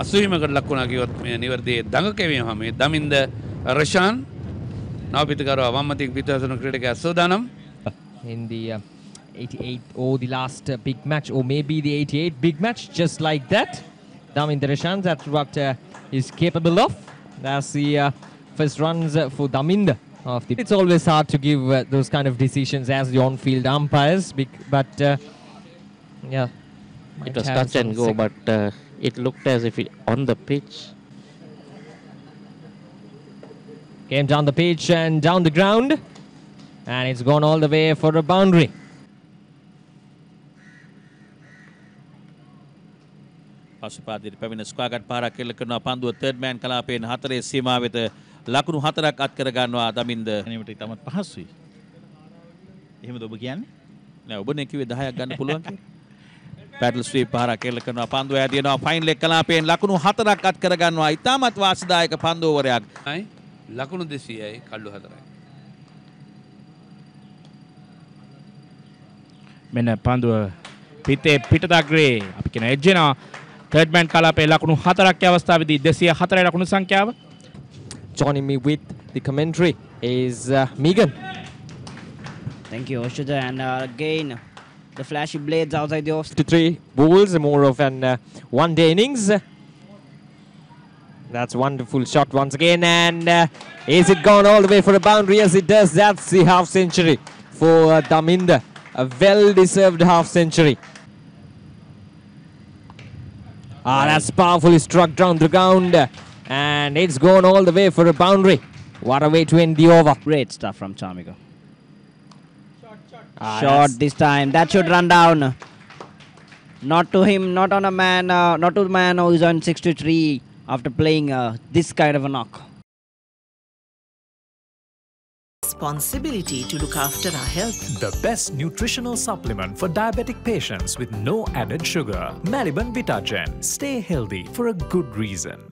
අසුහිමකට ලක් වුණා කිව්වොත් මේ නිවැරදි දඟකැවීම හැම දමින්ද රෂාන් නවපිතකරුවා වම්මතින් පිටවසන ක්‍රීඩකයා සෝදානම් in the 88 or the last big match, or maybe the 88 big match, just like that. Daminda Reshan, that's what he's capable of. That's the first runs for Daminda. It's always hard to give those kind of decisions as the on-field umpires, but yeah. It was touch and go, but it looked as if it on the pitch. Came down the pitch and down the ground, and it's gone all the way for a boundary. පසුපාදිරි පැමිණ ස්ක්වාගට් පාරක් කෙල්ල කරනවා පන්දුව third මෑන් කලාපයෙන් 4 සීමා වෙත ලකුණු 4ක් අත් කර ගන්නවා දමින්ද. එනීමට ඉතාමත් පහසුයි. එහෙමද ඔබ කියන්නේ? නෑ ඔබනේ කිව්වේ 10ක් ගන්න පුළුවන් කියලා. පැඩල් ස්වීප් පාරක් කෙල්ල කරනවා පන්දුව ඇදිනවා ෆයින් ලෙග් කලාපයෙන් ලකුණු 4ක් අත් කර ගන්නවා. ඉතාමත් වාසිදායක පන්දු ඕවරයක්. ලකුණු 200යි කල්ලු 4යි. මෙන්න පන්දුව පිටේ පිටතග්‍රේ අපි කියන එජ්ජෙනා third man කලාපේ ලකුණු 4ක් අවස්ථාවේදී 204 ලකුණු සංඛ්‍යාව. Joining me with the commentary is Megan. Thank you, Oshida. And again, the flashy blades outside the off. 53 balls, more of an one-day innings. That's a wonderful shot once again. And is it gone all the way for a boundary? Yes, it does. That's the half century for Daminda. A well-deserved half century. That's powerfully struck down the ground. And it's gone all the way for a boundary. What a way to end the over. Great stuff from Chamika. Shot this time. That should run down. Not to him, not on a man, not to the man who is on 63 after playing this kind of a knock. Responsibility to look after our health. The best nutritional supplement for diabetic patients with no added sugar. Maliban Vitagen. Stay healthy for a good reason.